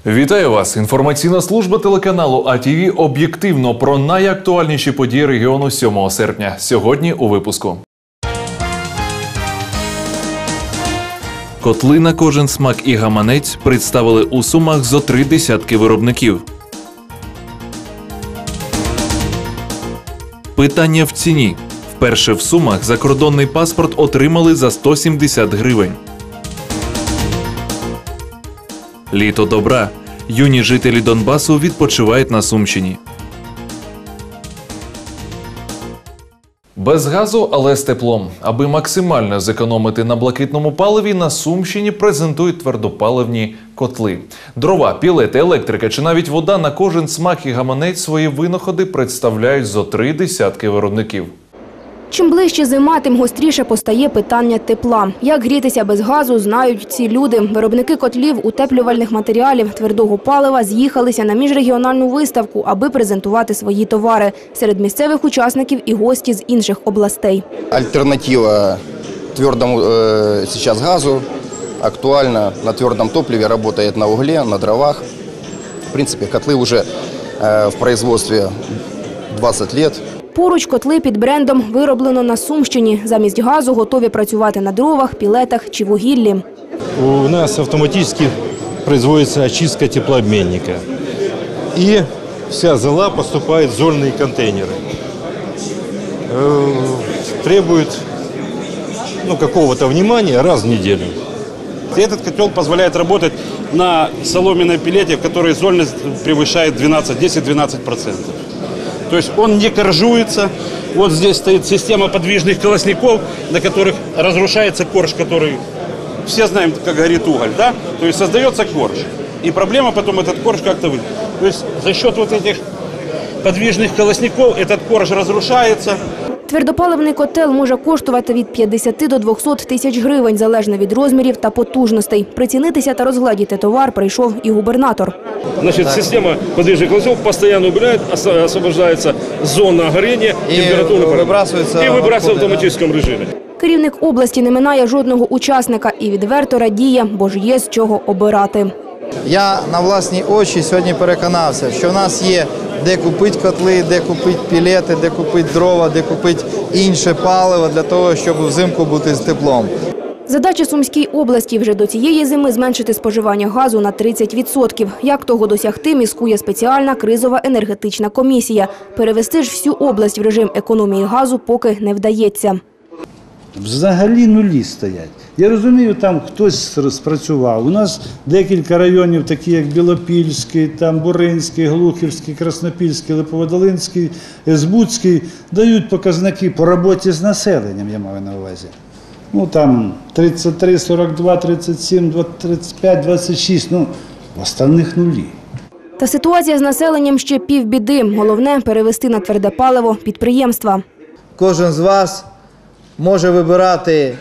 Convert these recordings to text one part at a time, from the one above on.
Вітаю вас! Інформаційна служба телеканалу АТВ об'єктивно про найактуальніші події регіону 7 серпня. Сьогодні у випуску. Котли на кожен смак і гаманець представили у Сумах зо 3 десятки виробників. Питання в ціні. Вперше в Сумах закордонний паспорт отримали за 170 гривень. Літо добра. Юні жителі Донбасу відпочивають на Сумщині. Без газу, але з теплом. Аби максимально зекономити на блакитному паливі, на Сумщині презентують твердопаливні котли. Дрова, пілети, електрика чи навіть вода на кожен смак і гаманець свої винаходи представляють зо 3 десятки виробників. Чим ближче зима, тим гостріше постає питання тепла. Як грітися без газу, знають ці люди. Виробники котлів, утеплювальних матеріалів, твердого палива з'їхалися на міжрегіональну виставку, аби презентувати свої товари. Серед місцевих учасників і гості з інших областей. Альтернатива твердому сейчас газу актуальна. На твердом топливе, работает на угле, на дровах. В принципе, котлы уже в производстве 20 лет. Поруч котли під брендом «Вироблено на Сумщині». Замість газу готові працювати на дровах, пілетах чи вугіллі. У нас автоматически производится очистка теплообменника. И вся зола поступает в зольные контейнеры. Требует какого-то внимания раз в неделю. Этот котел позволяет работать на соломенной пилете, в которой зольность превышает 10-12%. То есть он не коржуется. Вот здесь стоит система подвижных колосников, на которых разрушается корж, который, все знаем, как горит уголь, да? То есть создается корж. И проблема потом этот корж как-то выйдет. То есть за счет вот этих подвижных колосников этот корж разрушается. Твердопаливний котел може коштувати від 50 до 200 тисяч гривень, залежно від розмірів та потужностей. Прицінитися та розгледіти товар прийшов і губернатор. Значит, система подвижных колосов постоянно убирает, освобождается зона горения, температура и выбрасывается в автоматическом режиме. Керівник області не минає жодного учасника і відверто радіє, бо ж є з чого обирати. Я на власні очі сьогодні переконався, що в нас є де купити котли, де купити пілети, де купити дрова, де купити інше паливо для того, щоб взимку бути з теплом. Задача Сумській області вже до цієї зими зменшити споживання газу на 30%. Як того досягти, міскує спеціальна кризова енергетична комісія. Перевести ж всю область в режим економії газу поки не вдається. Взагалі нулі стоять. Я розумію, там хтось спрацював. У нас декілька районів, такі як Білопільський, там Буринський, Глухівський, Краснопільський, Липоводолинський, Збудський, дають показники по роботі з населенням, я маю на увазі. Там 33, 42, 37, 35, 26, в остальних нулі. Та ситуація з населенням ще півбіди. Головне – перевести на тверде паливо підприємства. Кожен з вас може вибирати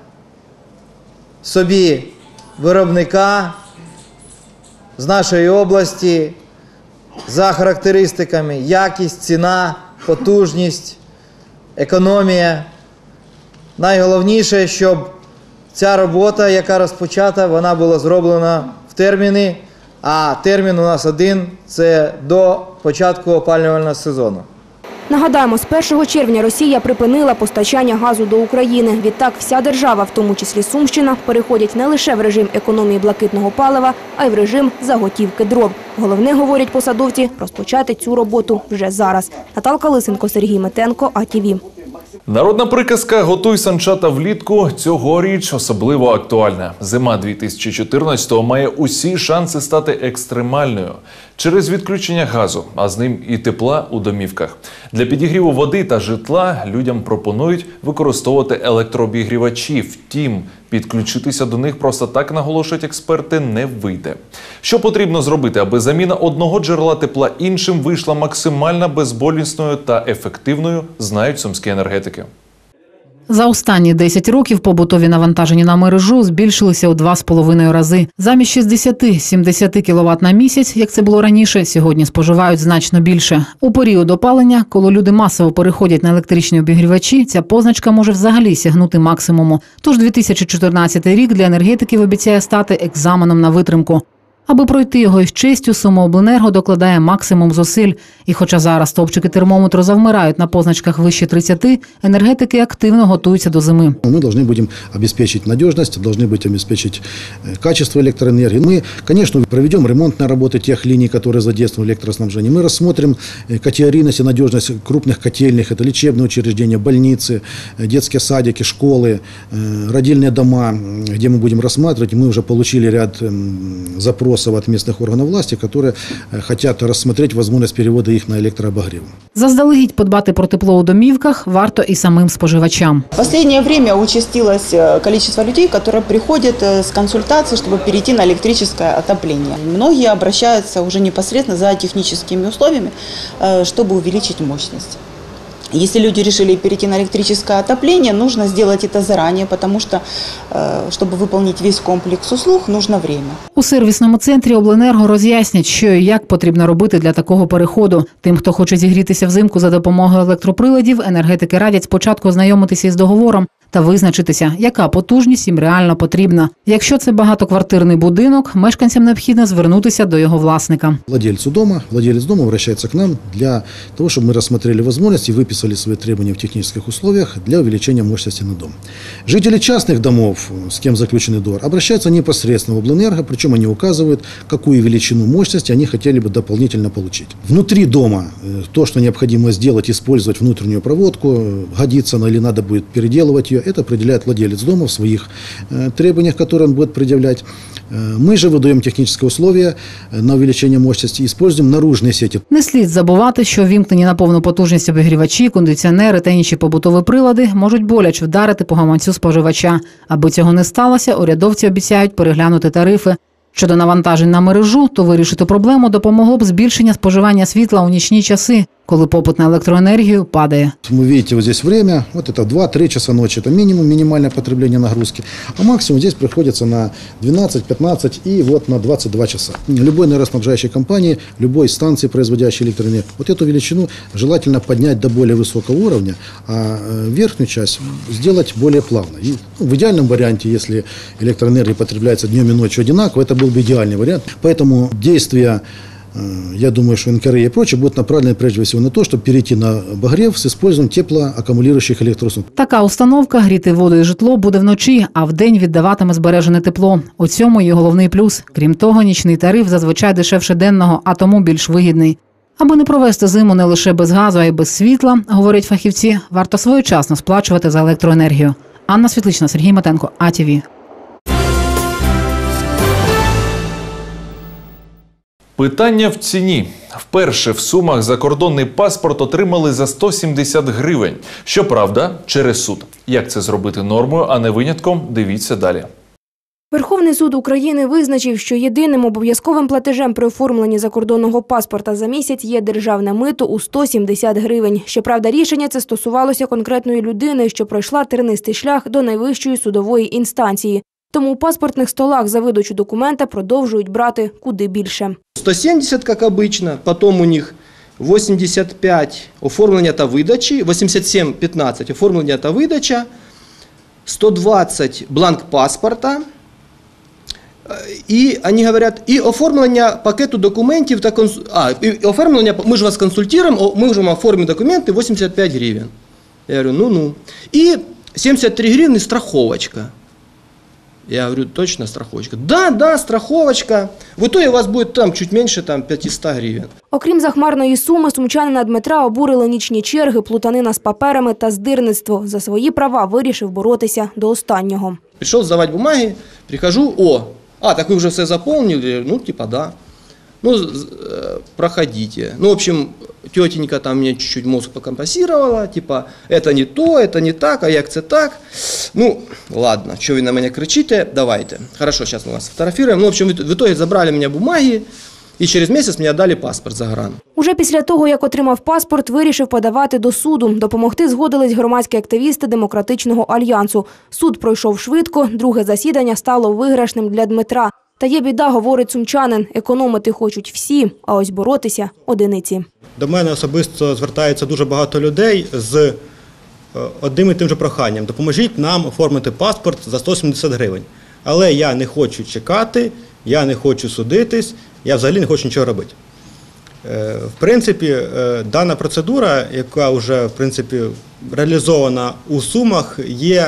собі виробника з нашої області за характеристиками: якість, ціна, потужність, економія. Найголовніше, щоб ця робота, яка розпочата, вона була зроблена в терміни, а термін у нас один – це до початку опалювального сезону. Нагадаємо, з 1 червня Росія припинила постачання газу до України. Відтак вся держава, в тому числі Сумщина, переходять не лише в режим економії блакитного палива, а й в режим заготівки дров. Головне, говорять посадовці, розпочати цю роботу вже зараз. Наталка Лисенко, Сергій Метенко, АТВ. Народна приказка «Готуй санчата влітку» цьогоріч особливо актуальна. Зима 2014-го має усі шанси стати екстремальною через відключення газу, а з ним і тепла у домівках. Для підігріву води та житла людям пропонують використовувати електрообігрівачі. Втім, підключитися до них просто так, наголошують експерти, не вийде. Що потрібно зробити, аби заміна одного джерела тепла іншим вийшла максимально безболісною та ефективною, знають сумські енергетики. За останні 10 років побутові навантаження на мережу збільшилися у 2,5 рази. Замість 60-70 кВт на місяць, як це було раніше, сьогодні споживають значно більше. У період опалення, коли люди масово переходять на електричні обігрівачі, ця позначка може взагалі сягнути максимуму. Тож 2014 рік для енергетиків обіцяє стати екзаменом на витримку. Аби пройти його із честю, Сумиобленерго докладає максимум зусиль. І хоча зараз стовпчики термометру завмирають на позначках вище 30, енергетики активно готуються до зими. Мы должны будем обеспечить надежность, должны будем обеспечить качество электроэнергии. Мы, конечно, проведем ремонтные работы тех линий, которые задействованы в электроснабжении. Мы рассмотрим категорийность и надежность крупных котельных. Это лечебные учреждения, больницы, детские садики, школы, родильные дома, где мы будем рассматривать. Мы уже получили ряд запросов от местных органов власти, которые хотят рассмотреть возможность перевода их на электрообогрев. Заздалегідь подбати про тепло у домівках варто і самим споживачам. В последнее время участилось количество людей, которые приходят с консультацией, чтобы перейти на электрическое отопление. Многие обращаются уже непосредственно за техническими условиями, чтобы увеличить мощность. Если люди решили перейти на электрическое отопление, нужно сделать это заранее, потому что, чтобы выполнить весь комплекс услуг, нужно время. У сервісному центрі Обленерго роз'яснять, що і як потрібно робити для такого переходу. Тим, хто хоче зігрітися взимку за допомогою електроприладів, енергетики радять спочатку ознайомитися із договором та визначитися, яка потужність їм реально потрібна. Якщо це багатоквартирний будинок, мешканцям необхідно звернутися до його власника. Владелец дома обращается к нам для того, чтобы мы рассмотрели возможности и выписали свои требования в технических условиях для увеличения мощности на дом. Жители частных домов, с кем заключенный договор, обращаются непосредственно в Обленерго, причем они указывают, какую величину мощности они хотели бы дополнительно получить. Внутри дома то, что необходимо сделать, использовать внутреннюю проводку, годится она или надо будет переделывать ее, это определяет владелец дома в своих требованиях, которые он будет предъявлять. Мы же выдаем технические условия на увеличение мощности и используем наружные сети. Не слід забувати, що вімкнені на повну потужність обігрівачі, кондиціонери та інші побутові прилади можуть боляче вдарити по гаманцю споживача. Аби цього не сталося, урядовці обіцяють переглянути тарифи. Щодо навантажень на мережу, то вирішити проблему допомогло б збільшення споживання світла у нічні часи, коли попит на електроенергію падає. Вы видите, вот здесь время, вот это 2-3 часа ночи, это минимум, минимальное потребление нагрузки, а максимум здесь приходится на 12-15 и вот на 22 часа. Любой энергоснабжающей компании, любой станции, производящей электроэнергию, вот эту величину желательно поднять до более высокого уровня, а верхнюю часть сделать более плавно. И, в идеальном варианте, если электроэнергия потребляется днем и ночью одинаково, это был бы идеальный вариант. Поэтому действия, я думаю, что НКРЕ и прочее будут направлены прежде всего на то, чтобы перейти на обогрев с использованием теплоаккумулирующих электроустановок. Така установка гріти воду і житло буде вночі, а вдень віддаватиме збережене тепло. У цьому її головний плюс. Крім того, нічний тариф зазвичай дешевше денного, а тому більш вигідний. Аби не провести зиму не лише без газу, а й без світла, говорять фахівці, варто своєчасно сплачувати за електроенергію. Анна Світлична, Сергій Матенко, АТВ. Питання в ціні. Вперше в Сумах закордонний паспорт отримали за 170 гривень. Щоправда, через суд. Як це зробити нормою, а не винятком, дивіться далі. Верховний суд України визначив, що єдиним обов'язковим платежем при оформленні закордонного паспорта за місяць є державне мито у 170 гривень. Щоправда, рішення це стосувалося конкретної людини, що пройшла тернистий шлях до найвищої судової інстанції. Тому у паспортних столах за видачу документа продовжують брати куди більше. 170, как обычно, потом у них 85 оформлення та видачі, 87,15 оформлення та видача, 120 бланк паспорта, і вони говорять, і оформлення пакету документів та і оформлення, ми ж вас консультуємо, ми вже оформимо документи, 85 гривень. Я говорю, ну-ну. І 73 гривні страховочка. Я говорю, точно страховочка? Да, страховочка. В итоге у вас будет там чуть меньше 500 гривен. Окрім захмарної суми, сумчанина Дмитра обурили нічні черги, плутанина з паперами та здирництво. За свої права вирішив боротися до останнього. Пришел сдавать бумаги, прихожу, так вы уже все заполнили? Ну, типа, да. Ну, проходите. Ну, в общем, тетенька там мне чуть-чуть мозг покомпасировала, типа, это не то, это не так, а як це так. Ну, ладно, что вы на меня кричите, давайте. Хорошо, сейчас мы вас фотографируем. Ну, в общем, в итоге забрали у меня бумаги, і через місяць мені дали паспорт за гран. Уже після того, як отримав паспорт, вирішив подавати до суду. Допомогти згодились громадські активісти Демократичного альянсу. Суд пройшов швидко, друге засідання стало виграшним для Дмитра. Та є біда, говорить сумчанин, економити хочуть всі, а ось боротися – одиниці. До мене особисто звертається дуже багато людей з одним і тим же проханням. Допоможіть нам оформити паспорт за 170 гривень. Але я не хочу чекати я не хочу судитись, я взагалі не хочу нічого робити. В принципі, дана процедура, яка вже в принципі реалізована у Сумах, є,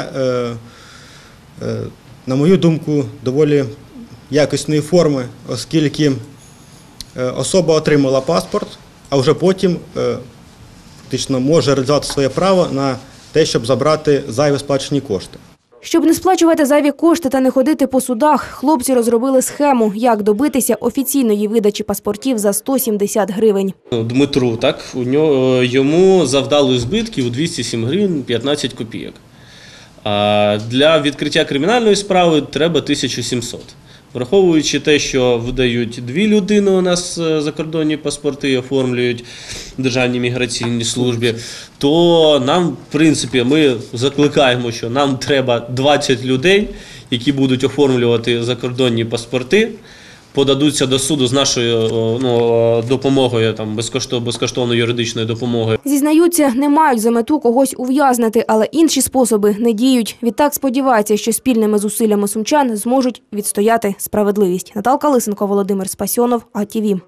на мою думку, доволі якісної форми, оскільки особа отримала паспорт, а вже потім фактично може реалізувати своє право на те, щоб забрати зайві сплачені кошти. Щоб не сплачувати зайві кошти та не ходити по судах, хлопці розробили схему, як добитися офіційної видачі паспортів за 170 гривень. Дмитру, так, йому завдали збитків у 207 гривень 15 копійок. А для відкриття кримінальної справи треба 1700. Враховуючи те, що видають 2 людини у нас закордонні паспорти і оформлюють в Державній міграційній службі, то нам, в принципі, ми закликаємо, що нам треба 20 людей, які будуть оформлювати закордонні паспорти, подадуться до суду з нашою допомогою, там, безкоштовною юридичною допомогою. Зізнаються, не мають за мету когось ув'язнити, але інші способи не діють. Відтак сподіваються, що спільними зусиллями сумчан зможуть відстояти справедливість. Наталка Лисенко, Володимир Спасьонов, АТВ.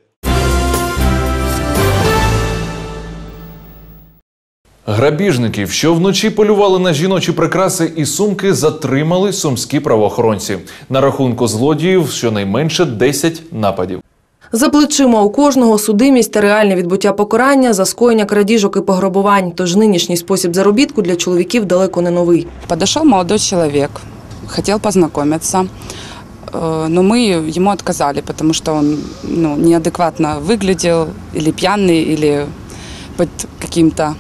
Грабіжників, що вночі полювали на жіночі прикраси і сумки, затримали сумські правоохоронці. На рахунку злодіїв щонайменше 10 нападів. За плечима у кожного судимість та реальне відбуття покарання за скоєння крадіжок і пограбувань. Тож нинішній спосіб заробітку для чоловіків далеко не новий. Подошел молодой человек, хотел познакомиться, но мы ему отказали, потому что он неадекватно выглядел, или пьяный, или под каким-то.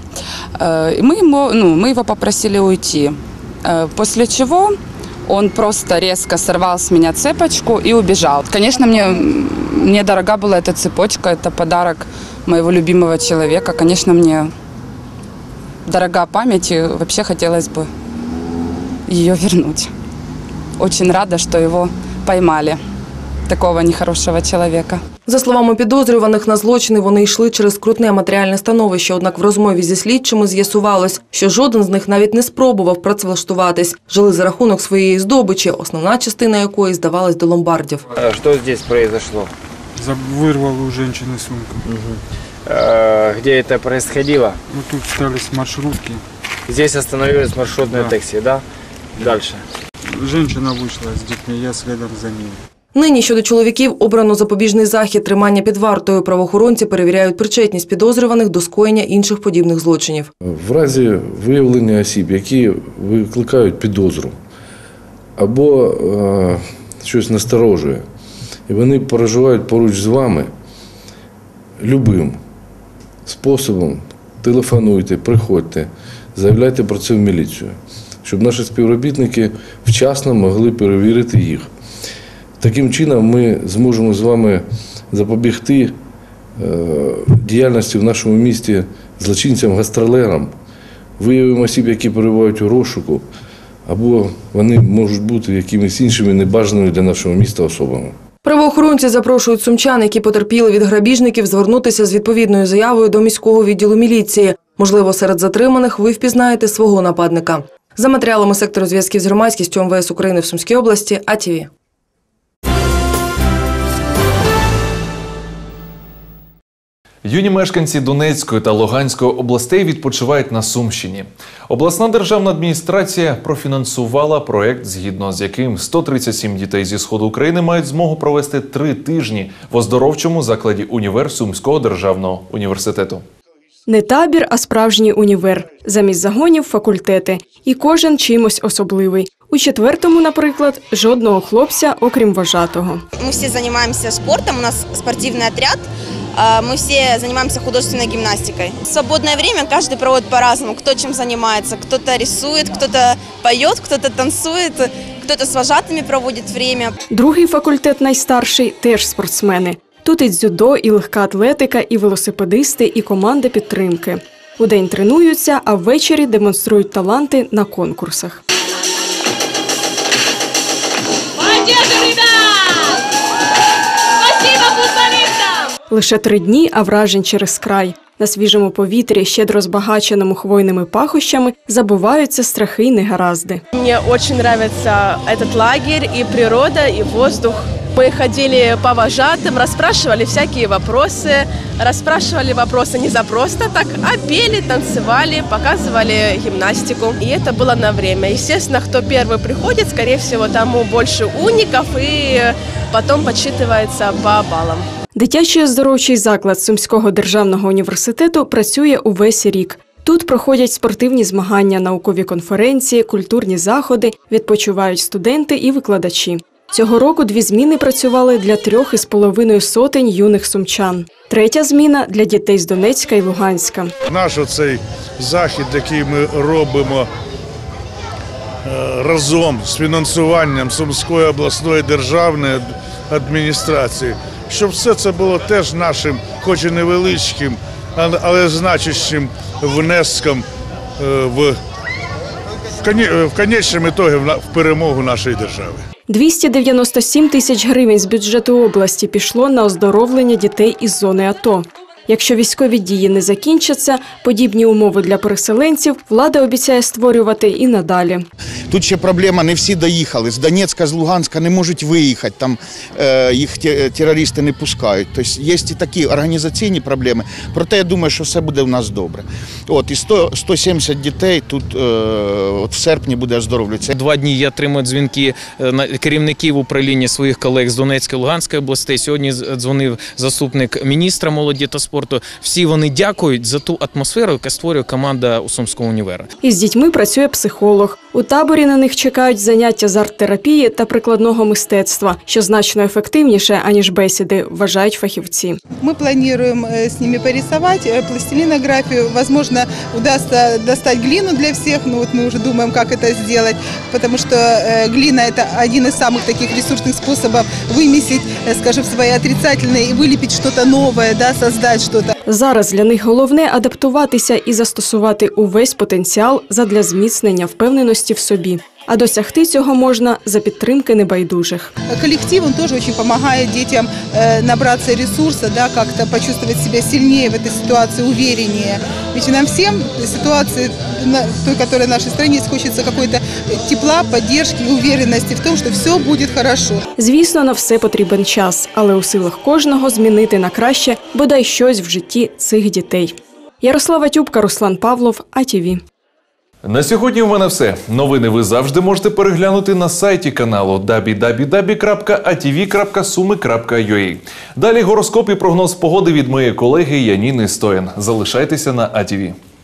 Мы его попросили уйти, после чего он просто резко сорвал с меня цепочку и убежал. Конечно, мне дорога была эта цепочка, это подарок моего любимого человека. Конечно, мне дорога память, и вообще хотелось бы ее вернуть. Очень рада, что его поймали, такого нехорошего человека. За словами підозрюваних, на злочини вони йшли через скрутне матеріальне становище. Однак в розмові зі слідчими з'ясувалось, що жоден з них навіть не спробував працевлаштуватись. Жили за рахунок своєї здобичі, основна частина якої здавалась до ломбардів. Що тут произошло? Вырвал у женщины сумку. Где это происходило? Ну, тут остались маршрутки. Здесь остановилось маршрутное такси, да? Дальше. Женщина вышла с детьми, я следом за ней. Нині щодо чоловіків обрано запобіжний захід тримання під вартою. Правоохоронці перевіряють причетність підозрюваних до скоєння інших подібних злочинів. В разі виявлення осіб, які викликають підозру або щось насторожує, і вони проживають поруч з вами, любим способом телефонуйте, приходьте, заявляйте про це в міліцію, щоб наші співробітники вчасно могли перевірити їх. Таким чином ми зможемо з вами запобігти діяльності в нашому місті злочинцям-гастролерам, виявимо осіб, які перебувають у розшуку, або вони можуть бути якимись іншими небажаними для нашого міста особами. Правоохоронці запрошують сумчан, які потерпіли від грабіжників, звернутися з відповідною заявою до міського відділу міліції. Можливо, серед затриманих ви впізнаєте свого нападника. За матеріалами сектору зв'язків з громадськістю МВС України в Сумській області, АТВ. Юні мешканці Донецької та Луганської областей відпочивають на Сумщині. Обласна державна адміністрація профінансувала проєкт, згідно з яким 137 дітей зі Сходу України мають змогу провести 3 тижні в оздоровчому закладі «Універ» Сумського державного університету. Не табір, а справжній універ. Замість загонів – факультети. І кожен чимось особливий. У 4-му, наприклад, жодного хлопця, окрім вожатого. Ми всі займаємося спортом, у нас спортивний отряд. Мы все занимаемся художественной гимнастикой. В свободное время каждый проводит по-разному. Кто чем занимается. Кто-то рисует, кто-то поет, кто-то танцует, кто-то с вожатыми проводит время. Другий факультет, найстарший, теж спортсмени. Тут і дзюдо, і легка атлетика, і велосипедисти, і команда підтримки. Удень тренуються, а ввечері демонструють таланти на конкурсах. Лише 3 дні, а вражень через край. На свіжому повітрі, щедро збагаченому хвойними пахощами, забуваються страхи й негаразди. Мені дуже подобається цей лагерь, і природа, і воздух. Мы ходили по вожатым, расспрашивали всякие вопросы. Расспрашивали вопросы не за просто так, а пели, танцевали, показывали гимнастику. И это было на время. Естественно, кто первый приходит, скорее всего, тому больше уников, и потом подсчитывается по баллам. Дитячий оздоровчий заклад Сумського державного університету працює увесь рік. Тут проходять спортивні змагання, наукові конференції, культурні заходи, відпочивають студенти і викладачі. Цього року 2 зміни працювали для 3,5 сотень юних сумчан. 3-я зміна – для дітей з Донецька і Луганська. Наш оцей захід, який ми робимо разом з фінансуванням Сумської обласної державної адміністрації, щоб все це було теж нашим, хоч і невеличким, але значущим внеском в конечному ітогі в перемогу нашої держави. 297 тисяч гривень з бюджету області пішло на оздоровлення дітей із зони АТО. Якщо військові дії не закінчаться, подібні умови для переселенців влада обіцяє створювати і надалі. Тут ще проблема, не всі доїхали. З Донецька, з Луганська не можуть виїхати, там їх терористи не пускають. Тобто є і такі організаційні проблеми, проте я думаю, що все буде в нас добре. І 170 дітей тут в серпні буде оздоровлюватися. 2 дні я отримую дзвінки керівників управління своїх колег з Донецької, Луганської областей. Сьогодні дзвонив заступник міністра молоді та спорту. Всі вони дякують за ту атмосферу, яку створює команда у Сумського універа. Із дітьми працює психолог. У таборі на них чекають заняття з арт-терапії та прикладного мистецтва, що значно ефективніше, аніж бесіди, вважають фахівці. Ми плануємо з ними порисувати пластилинографію. Можливо, вдасться достати глину для всіх, но ми вже думаємо, як це зробити, тому що глина – це один із самих таких ресурсних способів вимісити, скажімо, свої отрицательні і виліпити щось нове, створити щось. Зараз для них головне – адаптуватися і застосувати увесь потенціал задля зміцнення впевненості в собі. А досягти цього можна за підтримки небайдужих. Коллектив, он тоже очень помогает детям набраться ресурса, как-то почувствовать себя сильнее в этой ситуации, увереннее. Ведь нам всем ситуации, той, которая в нашей стране, хочется какой-то тепла, поддержки, уверенности в том, что все будет хорошо. Звісно, на все потрібен час, але у силах кожного змінити на краще бодай щось в житті цих дітей. Ярослава Тюбка, Руслан Павлов, АТВ. На сьогодні у мене все. Новини ви завжди можете переглянути на сайті каналу www.atv.sumi.ua. Далі гороскоп і прогноз погоди від моєї колеги Яніни Стоян. Залишайтеся на АТВ.